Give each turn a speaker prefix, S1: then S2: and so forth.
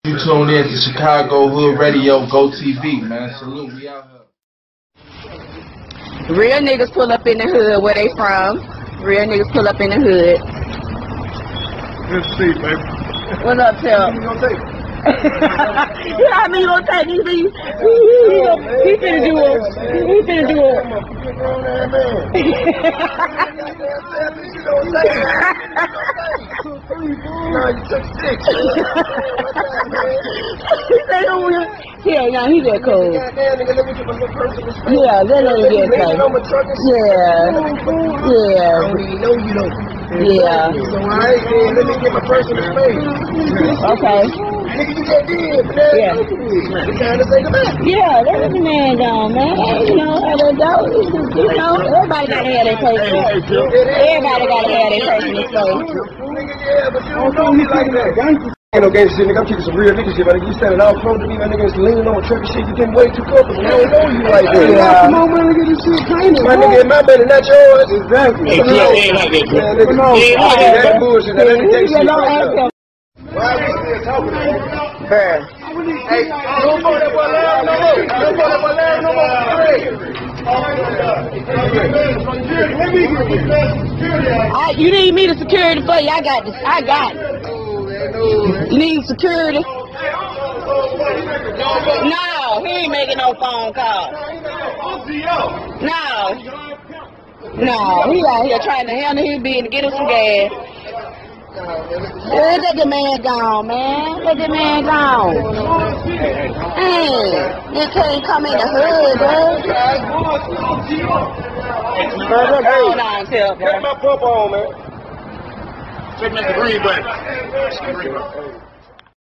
S1: You tuned in to Chicago Hood Radio, Go TV, man. Salute, we out here.
S2: Real niggas pull up in the hood. Where they from? Real niggas pull up in the hood.
S3: Good to see you, baby.
S2: What up, Tip?
S3: What you gonna take?
S2: You know how many you gonna take? He finna do it. He finna do it.
S3: No, you took 6.
S2: He said, yeah, no, he that cool.
S3: Goddamn, nigga, let me get my little personal space.
S2: Yeah, that ain't get cool. Yeah.
S3: I don't even know you though.
S2: Yeah.
S3: So alright, then let me get my personal space.
S2: Okay.
S3: Nigga, you just did, man.
S2: Yeah.
S3: It's time to say goodbye.
S2: Yeah, let the man gone, man. You know, everybody gotta have their personal. Everybody gotta have their personal space.
S3: Nigga, yeah, but you don't know me like that. Ain't no game shit, nigga. I'm keeping some real nigga shit, but you standing out close to me, my nigga, is leaning on a truck and shit. You getting way too comfortable. I don't know you like that.
S2: Yeah.
S3: Come on, man, nigga, this shit painted. My nigga, my money, not yours. Exactly.
S4: Hey, ain't like that, bro.
S3: Yeah, nigga. That's bullshit. Now, let me take shit right now. Why are we still talking about it? Hey, don't put that boy loud no more. Don't put that boy loud no more.
S2: You need me to security for you. I got this. I got it. You need security? No, he ain't making no phone call. No, he out here trying to handle his business, get him some gas. Let the man gone, man. Let the man gone. Hey, you can't come in the hood, bro. What's going on, Tip?
S3: Cut my pump on, man.
S4: Check the green button.